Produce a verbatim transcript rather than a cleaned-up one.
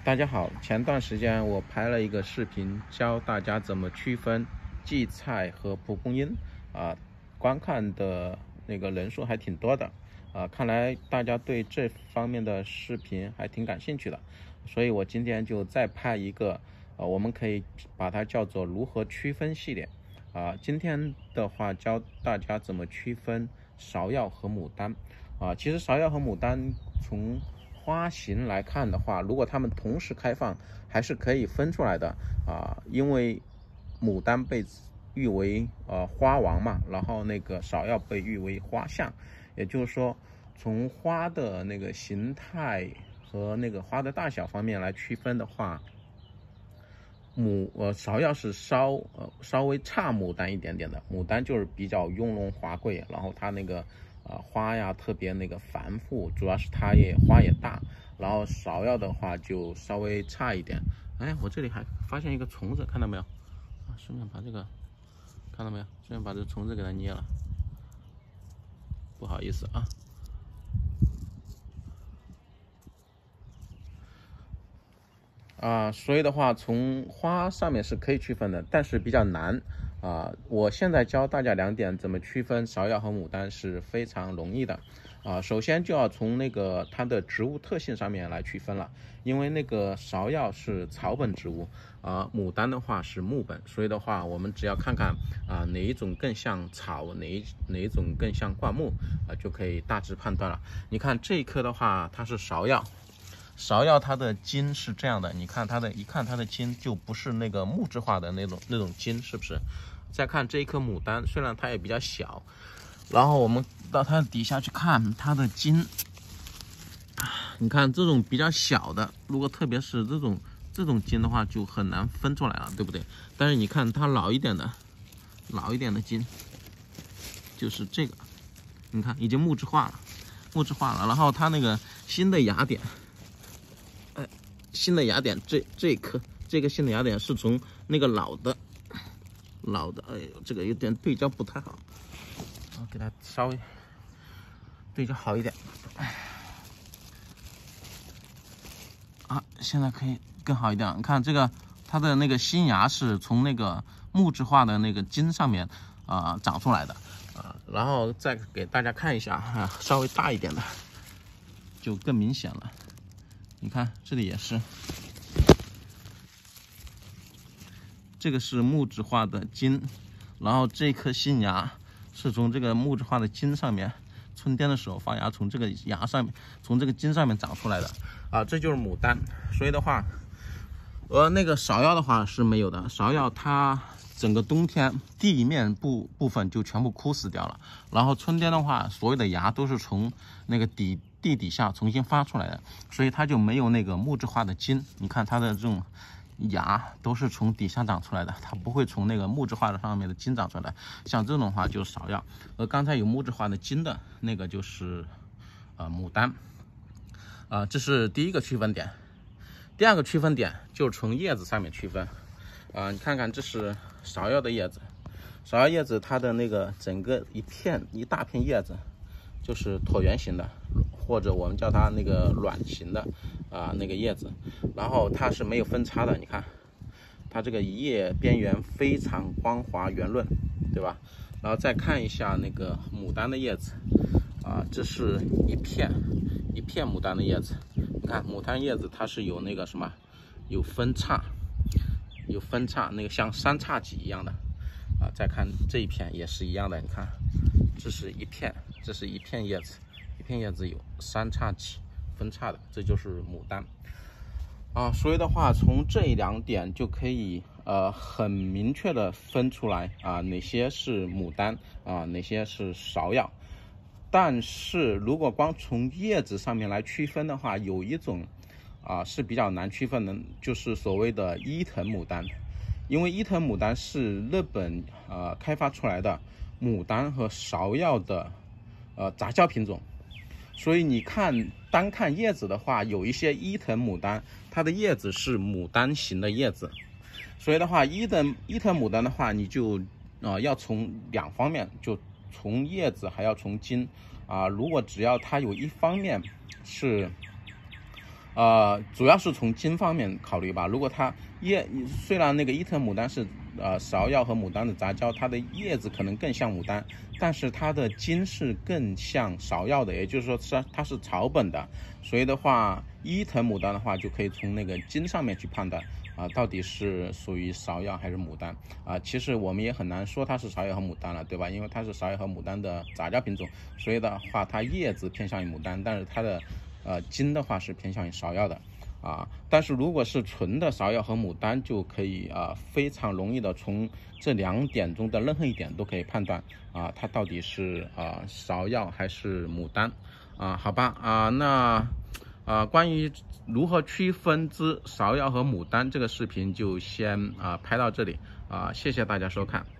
大家好，前段时间我拍了一个视频，教大家怎么区分荠菜和蒲公英啊，观看的那个人数还挺多的啊，看来大家对这方面的视频还挺感兴趣的，所以我今天就再拍一个，啊，我们可以把它叫做如何区分系列啊。今天的话教大家怎么区分芍药和牡丹啊。其实芍药和牡丹从花型来看的话，如果它们同时开放，还是可以分出来的啊。因为牡丹被誉为呃花王嘛，然后那个芍药被誉为花相，也就是说，从花的那个形态和那个花的大小方面来区分的话，牡呃芍药是稍呃稍微差牡丹一点点的，牡丹就是比较雍容华贵，然后它那个。啊，花呀特别那个繁复，主要是它也花也大，然后芍药的话就稍微差一点。哎，我这里还发现一个虫子，看到没有？啊，顺便把这个看到没有？顺便把这虫子给它捏了，不好意思啊。啊，所以的话，从花上面是可以区分的，但是比较难啊。我现在教大家两点怎么区分芍药和牡丹是非常容易的啊。首先就要从那个它的植物特性上面来区分了，因为那个芍药是草本植物啊，牡丹的话是木本，所以的话，我们只要看看啊哪一种更像草，哪一哪一种更像灌木啊，就可以大致判断了。你看这一颗的话，它是芍药。芍药它的茎是这样的，你看它的，一看它的茎就不是那个木质化的那种那种茎，是不是？再看这一颗牡丹，虽然它也比较小，然后我们到它底下去看它的茎，你看这种比较小的，如果特别是这种这种茎的话，就很难分出来了，对不对？但是你看它老一点的，老一点的茎，就是这个，你看已经木质化了，木质化了，然后它那个新的芽点。哎，新的芽点，这这一颗，这个新的芽点是从那个老的，老的，哎呦，这个有点对焦不太好，我给它稍微对焦好一点。啊，现在可以更好一点。你看这个，它的那个新芽是从那个木质化的那个茎上面啊、呃、长出来的啊，然后再给大家看一下啊，稍微大一点的，就更明显了。你看这里也是，这个是木质化的茎，然后这颗新芽是从这个木质化的茎上面，春天的时候发芽，从这个芽上面，从这个茎上面长出来的啊，这就是牡丹。所以的话，而那个芍药的话是没有的，芍药它整个冬天地面部部分就全部枯死掉了，然后春天的话，所有的芽都是从那个底。地底下重新发出来的，所以它就没有那个木质化的茎。你看它的这种芽都是从底下长出来的，它不会从那个木质化的上面的茎长出来的。像这种话就是芍药，而刚才有木质化的茎的那个就是呃牡丹。啊、呃，这是第一个区分点。第二个区分点就是从叶子上面区分。啊、呃，你看看这是芍药的叶子，芍药叶子它的那个整个一片一大片叶子。就是椭圆形的，或者我们叫它那个卵形的啊、呃、那个叶子，然后它是没有分叉的，你看它这个叶边缘非常光滑圆润，对吧？然后再看一下那个牡丹的叶子啊、呃，这是一片一片牡丹的叶子，你看牡丹叶子它是有那个什么，有分叉，有分叉，那个像三叉戟一样的啊、呃。再看这一片也是一样的，你看这是一片。这是一片叶子，一片叶子有三叉戟分叉的，这就是牡丹啊。所以的话，从这两点就可以呃很明确的分出来啊，哪些是牡丹啊，哪些是芍药。但是如果光从叶子上面来区分的话，有一种啊是比较难区分的，就是所谓的伊藤牡丹，因为伊藤牡丹是日本呃开发出来的牡丹和芍药的。呃，杂交品种，所以你看，单看叶子的话，有一些伊藤牡丹，它的叶子是牡丹型的叶子，所以的话，伊藤伊藤牡丹的话，你就呃要从两方面，就从叶子还要从茎啊、呃。如果只要它有一方面是呃，主要是从茎方面考虑吧。如果它叶虽然那个伊藤牡丹是呃芍药和牡丹的杂交，它的叶子可能更像牡丹，但是它的茎是更像芍药的，也就是说是它是草本的。所以的话，伊藤牡丹的话就可以从那个茎上面去判断啊，到底是属于芍药还是牡丹啊。其实我们也很难说它是芍药和牡丹了，对吧？因为它是芍药和牡丹的杂交品种，所以的话它叶子偏向于牡丹，但是它的呃茎的话是偏向于芍药的。啊，但是如果是纯的芍药和牡丹，就可以啊非常容易的从这两点中的任何一点都可以判断啊，它到底是啊芍药还是牡丹啊？好吧啊，那啊关于如何区分之芍药和牡丹这个视频就先啊拍到这里啊，谢谢大家收看。